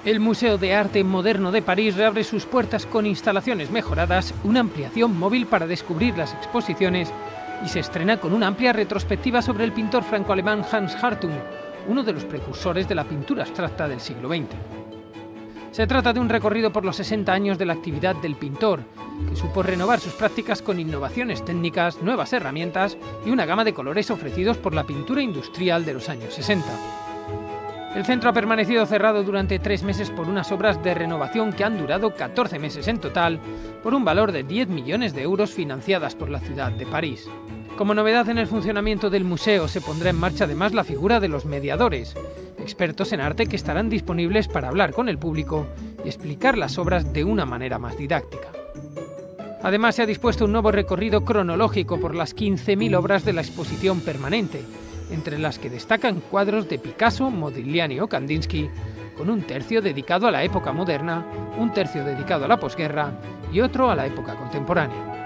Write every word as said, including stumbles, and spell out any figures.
El Museo de Arte Moderno de París reabre sus puertas con instalaciones mejoradas, una ampliación móvil para descubrir las exposiciones y se estrena con una amplia retrospectiva sobre el pintor franco-alemán Hans Hartung, uno de los precursores de la pintura abstracta del siglo veinte. Se trata de un recorrido por los sesenta años de la actividad del pintor, que supo renovar sus prácticas con innovaciones técnicas, nuevas herramientas y una gama de colores ofrecidos por la pintura industrial de los años sesenta. El centro ha permanecido cerrado durante tres meses por unas obras de renovación que han durado catorce meses en total, por un valor de diez millones de euros financiadas por la ciudad de París. Como novedad en el funcionamiento del museo se pondrá en marcha además la figura de los mediadores, expertos en arte que estarán disponibles para hablar con el público y explicar las obras de una manera más didáctica. Además, se ha dispuesto un nuevo recorrido cronológico por las quince mil obras de la exposición permanente, entre las que destacan cuadros de Picasso, Modigliani o Kandinsky, con un tercio dedicado a la época moderna, un tercio dedicado a la posguerra y otro a la época contemporánea.